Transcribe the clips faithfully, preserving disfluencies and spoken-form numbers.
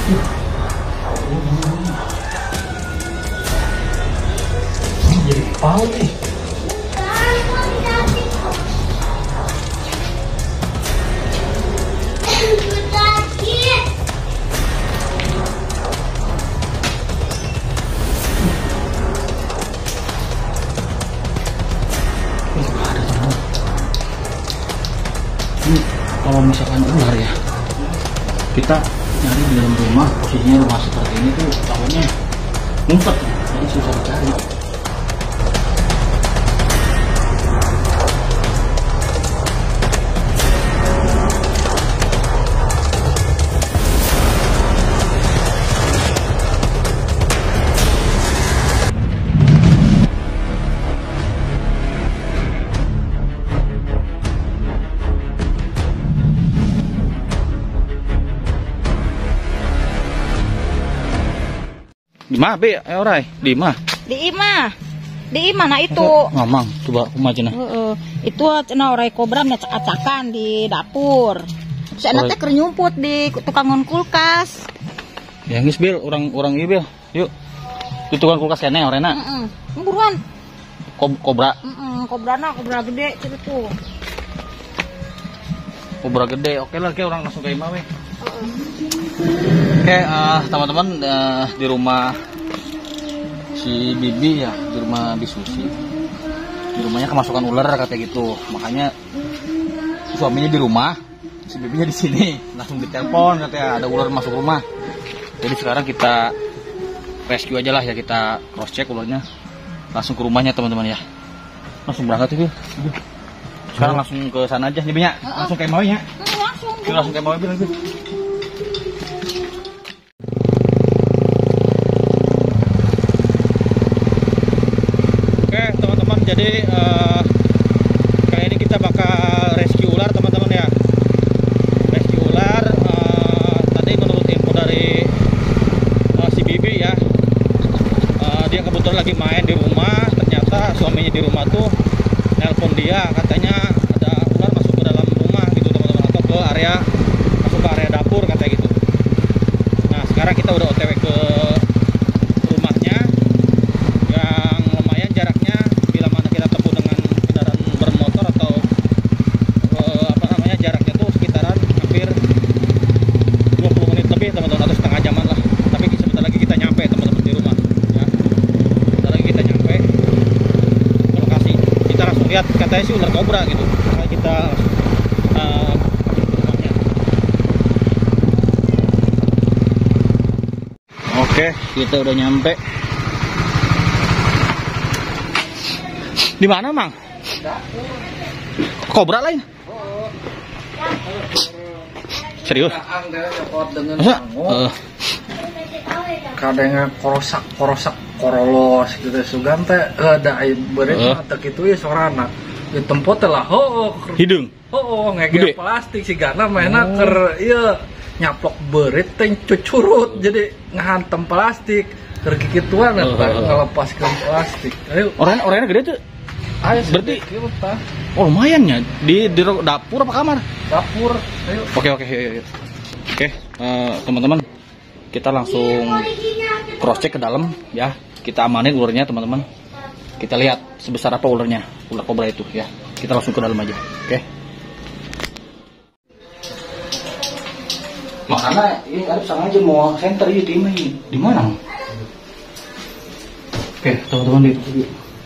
Jadi pal nih. Kalau misalkan ular ya, kita nyari di dalam rumah, posisinya rumah seperti ini tuh tahunya ngumpet, jadi susah dicari. Di mana be? Eh orai, di mana? Di ima, di ima nah itu. Ngomong, coba aku aja nah. Uh, uh, itu cina orai kobra acak-acakan di dapur. Saya nanti kenyumput di tukangan kulkas. Yang is bil, orang orang ini bil, yuk. Di tukang kulkas kene orena. Mm -mm. Buruan. Kob kobra. Mm -mm. Kobra nah, kobra gede itu. Kobra gede, oke lah, kayak orang langsung ke imah weh. Oke, uh, teman-teman uh, di rumah si Bibi ya, di rumah Bisusi, di rumahnya kemasukan ular katanya gitu, makanya suaminya di rumah, si Bibinya di sini, langsung ditelepon katanya ada ular masuk rumah. Jadi sekarang kita rescue aja lah ya, kita cross check ularnya, langsung ke rumahnya teman-teman ya, langsung berangkat itu. Sekarang langsung ke sana aja, Bibinya, langsung ke maunya, langsung, langsung ke maunya bilang. Jadi uh, kali ini kita bakal rescue ular teman-teman ya. Rescue ular uh, tadi menurut info dari uh, si Bibi ya, uh, dia kebetulan lagi main di rumah. Ternyata suaminya di rumah tuh nelpon dia, katanya ada ular masuk ke dalam rumah gitu teman-teman, atau ke area masuk ke area dapur katanya gitu. Nah sekarang kita udah O T W ke lihat, katanya sih ular kobra gitu. Nah, kita uh, rumahnya. Oke, kita udah nyampe. Di mana, Mang? Kobra lain? Serius? Masa? Uh. Kadangnya korosak korosak korolos gitu sugan teh ada air beri uh. mata gitu ya sorana di tempat lah ho hidung ho ngege plastik sih karena mainnya oh. Ker iya nyaplok berit teh cucurut jadi ngahantem plastik ker gituan uh, uh, uh. Ngelepaskan plastik. Ayo orang orangnya gede tuh. Ayo berarti oh lumayan ya di, di dapur apa kamar? Dapur. Ayo. Oke oke ayo, ayo. Oke uh, teman-teman, kita langsung cross check ke dalam ya. Kita amanin ularnya teman-teman. Kita lihat sebesar apa ularnya, ular kobra itu ya. Kita langsung ke dalam aja. Oke. Makanya ini ada sengaja mau center ya tim ini. Di mana? Oke, teman-teman itu.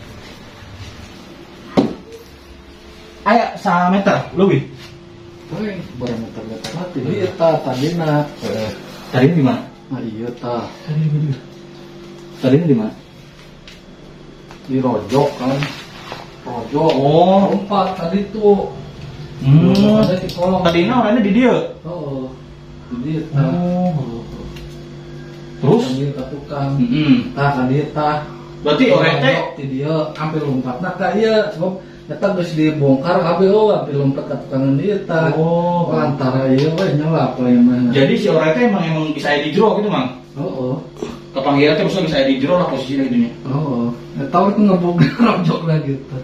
Ayo, satu meter lebih. Woi, berapa meter-meter mati? Iya, ta, tadi nak. Tadi di mana? Ah iya ta. Tadi di mana? Tadi di mana? Di rojok kan. Rojok. Oh, empat tadi tuh. Hmm. Ada di kolong. Tadi orangnya di dia. Oh. Di dia. Oh. Terus? Di tukang. Heeh. Tah tadi tah. Berarti orangnya di dia sampai lompat. Nah, ka iya sebab eta geus dibongkar kabeh oh sampai lompat ka tukangan dia tah. Oh. Antara ieu we nyelap we mana. Jadi si orangnya emang emang bisa di jero gitu, Mang. Oh. Kepanggilan teh bisa di jero lah posisinya gitu nya. Oh. Eta we ngebog rojok lagi gitu.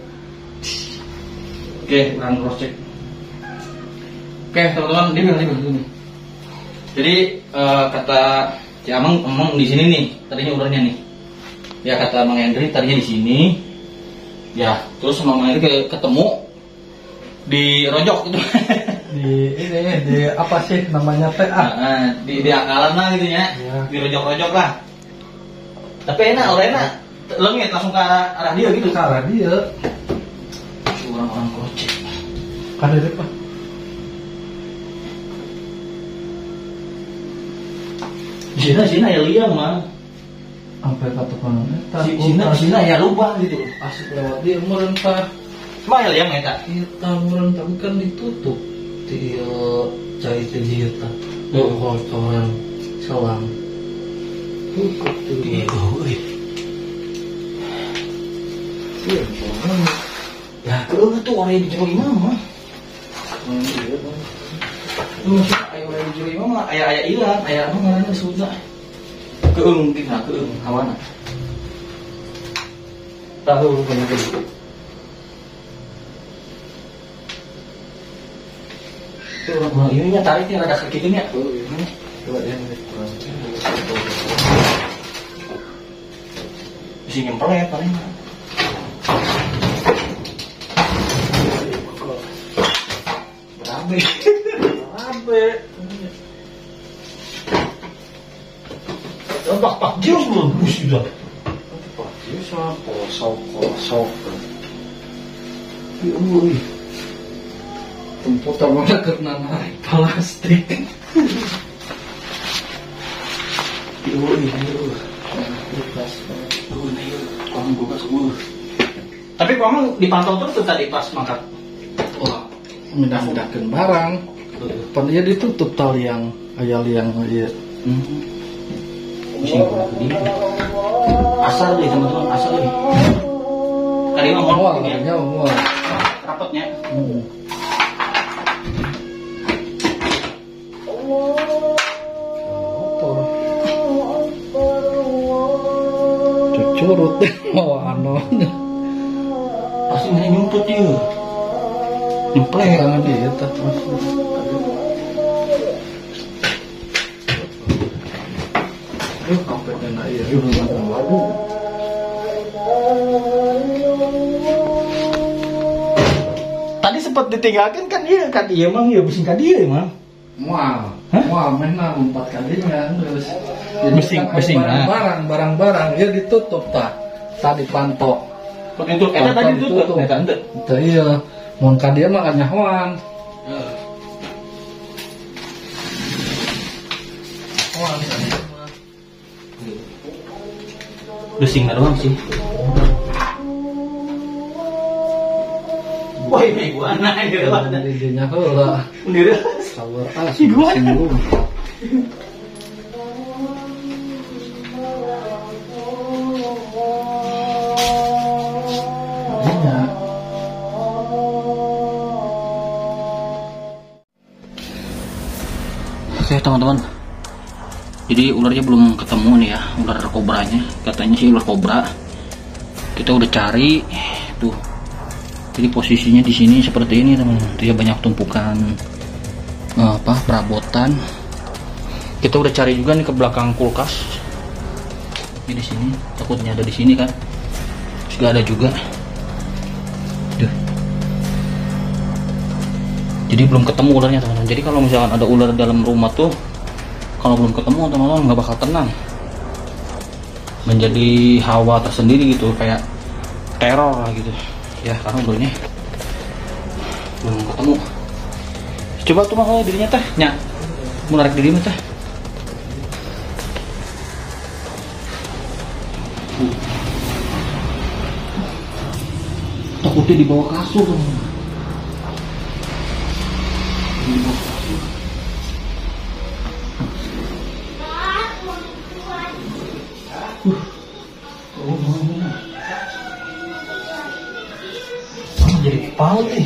Oke, run cross check. Oke, teman-teman, di mana di mana? Jadi eh, kata si Amang, Amang di sini nih, tadinya ularnya nih. Ya kata Mang Hendri tadinya di sini. Ya, terus sama Mang Hendri ketemu di rojok gitu. Di ini di apa sih namanya teh ah? Nah, di di akalan lah gitu ya. Ya. Di rojok-rojok lah. Tapi enak, orang enak. Lengit langsung ke arah, arah dia gitu. Ke arah dia. Orang-orang kocek. Kan dari apa? Di sini sini ya liang mah. Sampai kata konon eta. Di sini sini ya lubang gitu. Asik lewat dia meureun tah. Cuma ya liang eta. Kita meureun tapi kan ditutup. Di cai teh dia tah. Kotoran selang. Tutup tuh. euy. Iya, Ya, keueuh tuh orang yang dijero imam mah. Maksudnya aya orang yang dijero imam mah aya-aya ilang, aya anu ngaranna disebutna. Keueuh mungkin nah keueuh hawana. Tahu rupanya gitu. Itu orang ini nya tariknya rada sakit nya. coba dia Bisa nyempel ya paling. Berabe. Sampai Pak Pak Jus belum bus juga. bisa kosong kosong. Ya Allah. Tempat mana kena narik plastik. Ya Allah, ya Allah. Tapi kamu dipantau terus tuh tadi pas mangkat. Wah, mendah-mendahkan barang. Pan dia ditutup tali yang aya liang ieu. Asal deh teman-teman, asal deh. Tadi mah Wah, mau ini nya wah. rapatnya. Hmm. Cucurut deh, oh anon. Pasti mana nyumput dia. Nyemplek. Karena dia tak masuk. Aduh, sampai kena iya. Waduh. Tadi sempat ditinggalkan kan dia, kan dia emang ya bising kan dia emang. Mual, Hah? mual, mana empat kalinya terus. Jadi Bising, kan bising, nah. barang-barang, barang-barang dia ditutup tak, tak dipantau. Waktu itu, eta tadi tutup, eta ente. Itu iya, mangka dia mah nyahuan. Bising doang sih. Wah ini iguana gitu lah. Jadi dia nyahuan. Sendiri. Sabar ah, Iguana. singgung. Iya. Oke teman-teman, jadi ularnya belum ketemu nih ya, ular kobranya. Katanya sih ular kobra. Kita udah cari tuh. Jadi posisinya di sini seperti ini teman-teman. Dia banyak tumpukan eh, apa perabotan. Kita udah cari juga nih ke belakang kulkas. Ini di sini, takutnya ada di sini kan. Terus gak ada juga. Duh. Jadi belum ketemu ularnya teman-teman. Jadi kalau misalkan ada ular dalam rumah tuh, kalau belum ketemu teman-teman nggak bakal tenang. Menjadi hawa tersendiri gitu, kayak teror lah gitu. Ya karena ularnya belum ketemu. Coba tuh mah dirinya teh, nyak, menarik diri mah teh. Takutnya di bawah kasur teman-teman. Jadi kepala nih.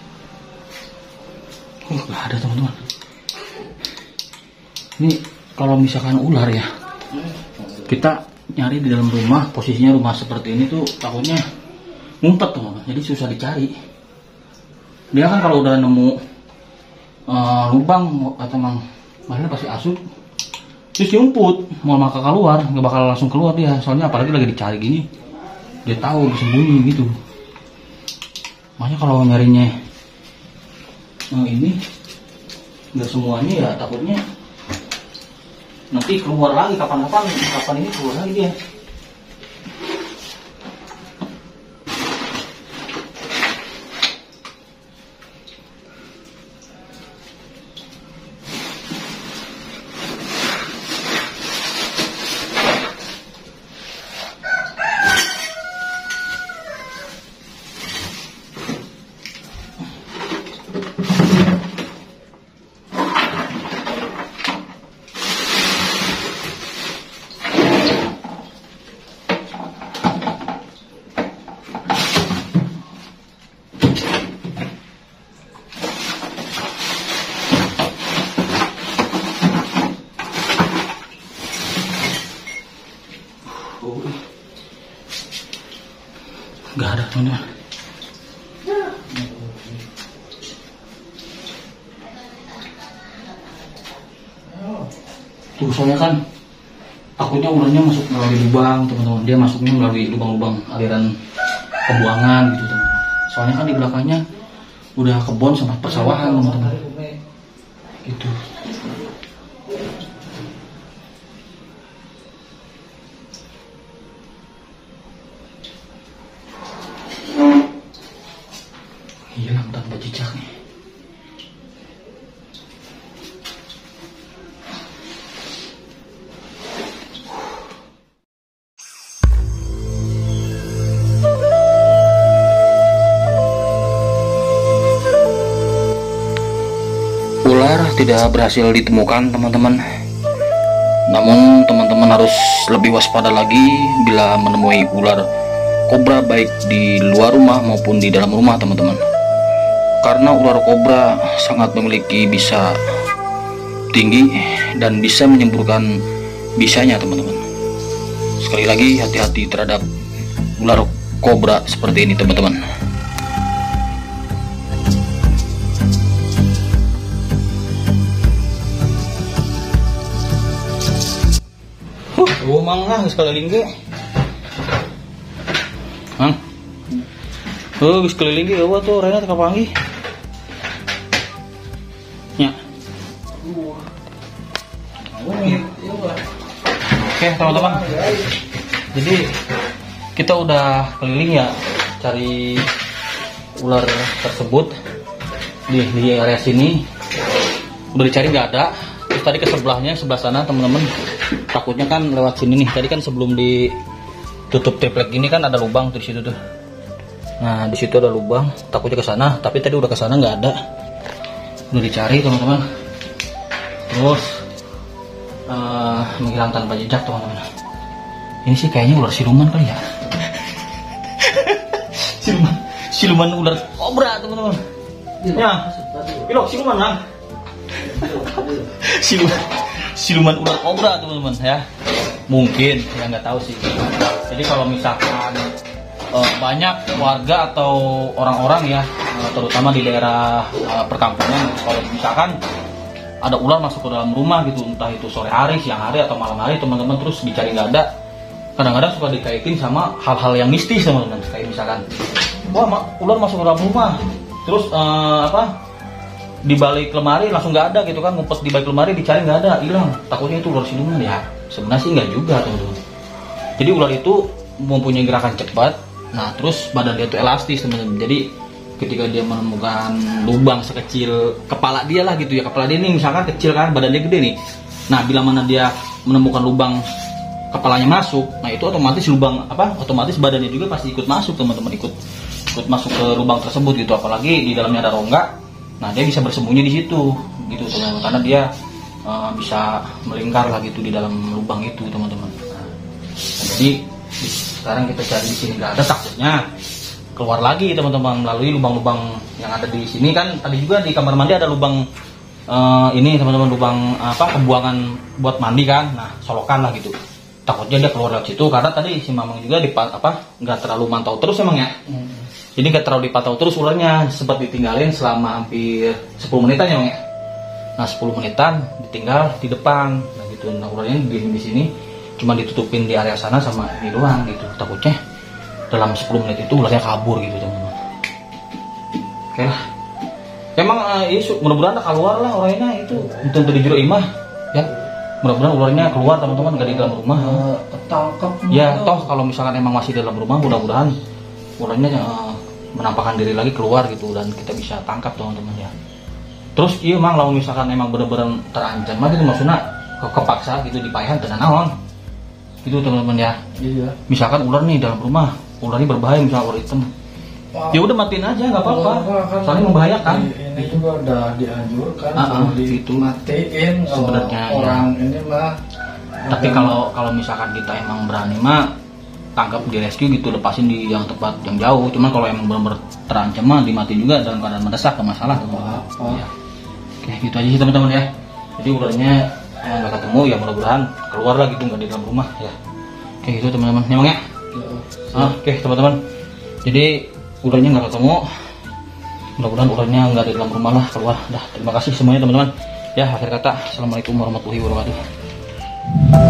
Uh, gak ada teman-teman. Ini kalau misalkan ular ya, kita nyari di dalam rumah, posisinya rumah seperti ini tuh takutnya ngumpet teman-teman, jadi susah dicari. Dia kan kalau udah nemu uh, lubang atau mang mana pasti asup, terus nyumput, mau maka keluar, nggak bakal langsung keluar dia. Soalnya apalagi lagi dicari gini, dia tahu disembunyi gitu. Makanya kalau nyarinya nah ini nggak semuanya ya, takutnya nanti keluar lagi kapan-kapan, kapan ini keluar lagi dia. Gak ada teman-teman. Tuh soalnya kan takutnya ularnya masuk melalui lubang teman-teman. Dia masuknya melalui lubang-lubang aliran pembuangan gitu teman-teman. Soalnya kan di belakangnya udah kebun sama persawahan teman-teman. Gitu. Hilang tanpa jejaknya. Ular tidak berhasil ditemukan teman-teman. Namun teman-teman harus lebih waspada lagi bila menemui ular kobra baik di luar rumah maupun di dalam rumah teman-teman. Karena ular kobra sangat memiliki bisa tinggi dan bisa menyemburkan bisanya teman-teman. Sekali lagi hati-hati terhadap ular kobra seperti ini teman-teman. Oh mangga sekali lagi. Hah? Oh, geus keliling ge eueuh tuh Rena teh kapanggih. Nya. Oke, teman-teman. Jadi kita udah keliling ya cari ular tersebut di di area sini. Udah dicari nggak ada. Terus tadi ke sebelahnya, sebelah sana teman-teman. Takutnya kan lewat sini nih. Tadi kan sebelum ditutup triplek gini kan ada lubang tuh di situ tuh. Nah di situ ada lubang, takutnya ke sana, tapi tadi udah ke sana nggak ada, udah dicari teman-teman. Terus uh, menghilang tanpa jejak teman-teman. Ini sih kayaknya ular siluman kali ya. siluman, siluman ular kobra teman-teman. Ya, pilok siluman lah. siluman, siluman ular kobra teman-teman ya. Mungkin, ya nggak tahu sih. Jadi kalau misalkan Uh, banyak warga atau orang-orang ya, uh, terutama di daerah uh, perkampungan, kalau misalkan ada ular masuk ke dalam rumah gitu, entah itu sore hari, siang hari, atau malam hari teman-teman, terus dicari nggak ada, kadang-kadang suka dikaitin sama hal-hal yang mistis teman-teman. Kayak misalkan, wah ma ular masuk ke dalam rumah, terus uh, apa di balik lemari langsung nggak ada gitu kan, ngumpet di balik lemari dicari nggak ada, hilang, takutnya itu ular siluman ya. Sebenarnya sih nggak juga teman-teman. Jadi ular itu mempunyai gerakan cepat. Nah terus badan dia itu elastis teman-teman. Jadi ketika dia menemukan lubang sekecil kepala dia lah gitu ya, kepala dia ini misalkan kecil kan, badan dia gede nih. Nah bila mana dia menemukan lubang kepalanya masuk, nah itu otomatis lubang apa, otomatis badannya juga pasti ikut masuk teman-teman, ikut ikut masuk ke lubang tersebut gitu. Apalagi di dalamnya ada rongga, nah dia bisa bersembunyi di situ gitu teman-teman, karena dia uh, bisa melingkar lah gitu di dalam lubang itu teman-teman. Nah, jadi sekarang kita cari di sini nggak ada, takutnya keluar lagi teman-teman melalui lubang-lubang yang ada di sini kan. Tadi juga di kamar mandi ada lubang uh, ini teman-teman lubang apa pembuangan buat mandi kan, nah solokan lah gitu. Takutnya dia keluar lewat situ karena tadi si Mamang juga di apa nggak terlalu mantau terus emang ya. Hmm. Jadi nggak terlalu dipantau terus ularnya, sempat ditinggalin selama hampir sepuluh menitan ya Mang ya. Nah sepuluh menitan ditinggal di depan, nah gitu. Nah ularnya di, di sini cuma ditutupin di area sana sama ini doang gitu. Takutnya dalam sepuluh menit itu ularnya kabur gitu teman-teman. Oke lah. Emang uh, ya, mudah-mudahan keluar lah orangnya itu untuk di jero imah ya. Mudah-mudahan ularnya keluar teman-teman, nggak di dalam rumah. Uh, tangkap. Ya toh kalau misalkan emang masih dalam rumah, mudah-mudahan ularnya uh, menampakkan diri lagi keluar gitu dan kita bisa tangkap teman-teman ya. Terus iya Mang, kalau misalkan emang bener-bener terancam mah itu maksudnya ke kepaksa gitu dipayahan tenan naon. Gitu teman-teman ya. Iya. Misalkan ular nih dalam rumah, ularnya berbahaya misalnya ular hitam. Wow. Ya udah matiin aja nggak apa-apa. Kan soalnya membahayakan. Ini juga udah dianjurkan uh -uh, gitu. Matiin sebenarnya orang ya. Ini mah. Tapi kalau kalau misalkan kita emang berani mah tangkap di rescue gitu, lepasin di yang tempat yang jauh. Cuman kalau emang benar-benar terancam mah dimatiin juga dalam keadaan mendesak ke masalah. Oh. Ya. Oke gitu aja sih teman-teman ya. Jadi ularnya nggak ketemu ya, mudah-mudahan keluar lah gitu, nggak di dalam rumah ya. Oke gitu teman-teman memang ya. Ah, oke teman-teman. Jadi ularnya nggak ketemu, mudah-mudahan ularnya nggak di dalam rumah lah, keluar. Dah terima kasih semuanya teman-teman. Ya akhir kata, assalamualaikum warahmatullahi wabarakatuh.